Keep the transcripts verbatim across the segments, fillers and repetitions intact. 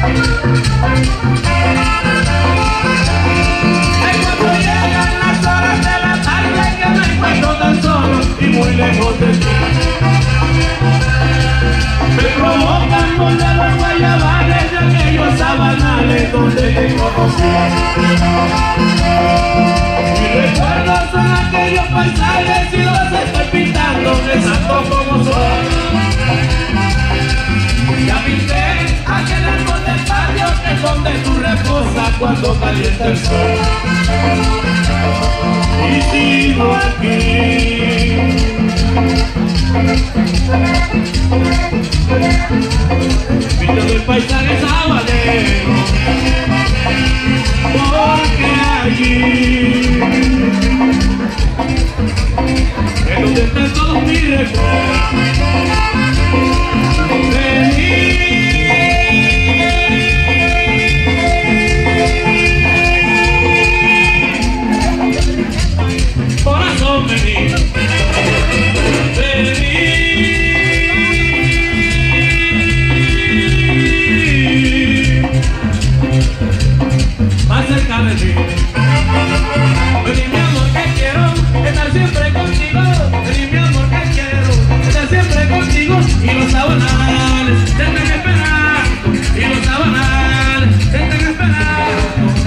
Es cuando llegan las horas de la tarde que me encuentro tan solo y muy lejos de ti. Me provocan volver los guayabales de aquellos sabanales donde te conocí. Mis recuerdos son aquellos paisajes y los estoy pintando exacto como son. Ya pinté aquel árbol del patio que es donde tú reposas cuando calienta el sol. Y sigo aquí pintando el paisaje sabanero, porque allí es donde están todos mis recuerdos. Vení, corazón, vení, vení, más cerca de mí. Vení, mi amor, que quiero estar siempre contigo. Vení, mi amor, que quiero estar siempre contigo. Y los sabanales te están esperando, y los sabanales te están esperando.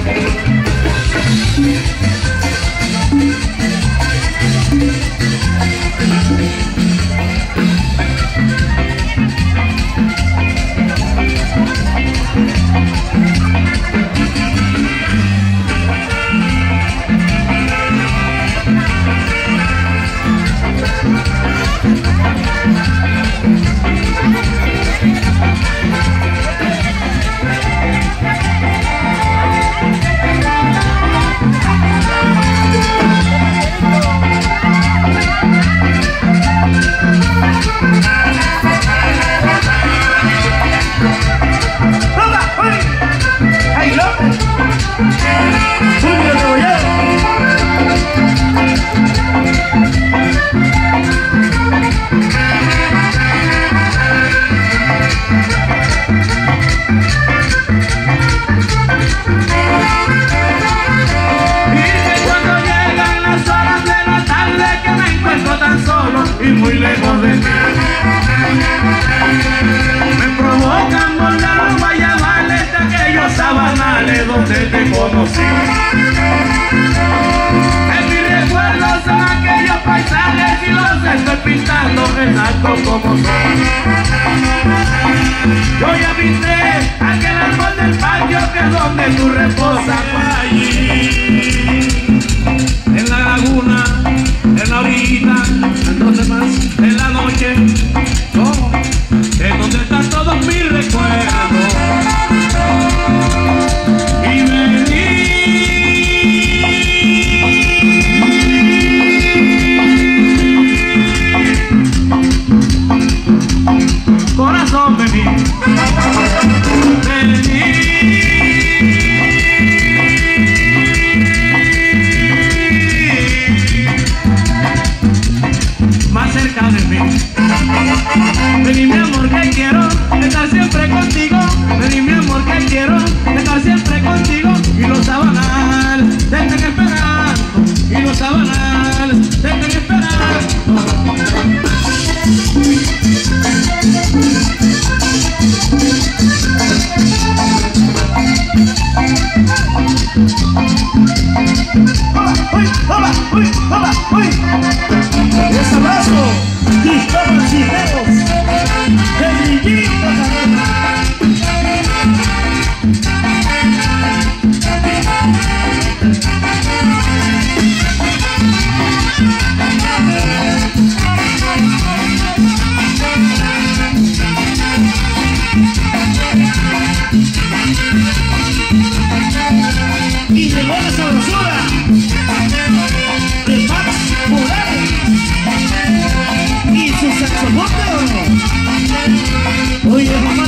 Y muy lejos de ti me provocan volver los guayabales de aquellos sabanales donde te conocí. En mis recuerdos son aquellos paisajes y los estoy pintando exacto como son. Yo ya pinté aquel árbol del patio que es donde tú reposas allí, en la laguna, en la orilla, en donde más, en la noche, oh, en donde están todos mis recuerdos. Y vení, corazón, vení, vení. Más cerca de mí. Vení, mi amor, que quiero estar siempre contigo. Vení, mi amor, que quiero estar siempre contigo. Y los sabanales te están esperando, y los sabanales te están esperando. ¡Uy, hola, uy, hola, uy! ¡Es abrazo! ¡Y todos y dedos! ¡El brillito y llegó la sabrosura de Max Morales y su saxofono. Oye, mamá.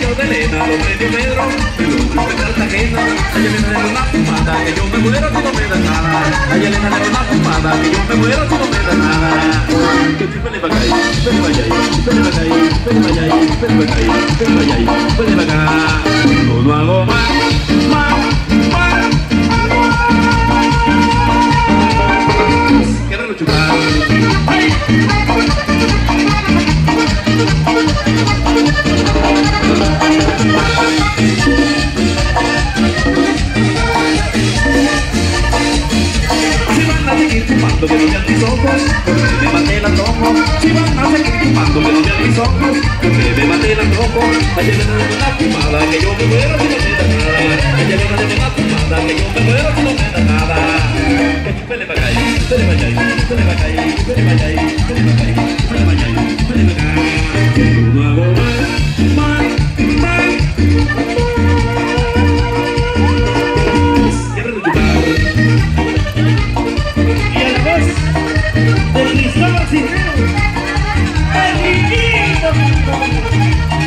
premios de Elena, los premios Pedro, los de Cartagena. Ay, Elena, de una fumada, que yo me muero si no me das nada. Ay, Elena, de una fumada, que yo me muero si no me das nada. Que chupele pa' acá, chupele pa' allá, chupele pa' acá, chupele pa' allá, chupele pa' acá, chupele pa' allá, chupele pa' acá. No, no hago más, más, más. Quiero chupar. ¡Ay! Si van a seguir fumando que no vean mis ojos, porque me maté el antojo. Si van a seguir fumando que no vean mis ojos, porque me maté el antojo. Ay, Elena, de una fumada, que yo me muero si no me da nada. Ay, Elena, de una fumada, que yo me muero si no me da nada. Que chupele pa' acá, chupele pa' allá, chupele pa' acá, chupele pa' allá, chupele pa' acá, chupele pa' allá, chupele pa' acá. No hago más, más, más. Quiero chupar. Y a la voz del Cristóbal Cisneros, el niñito.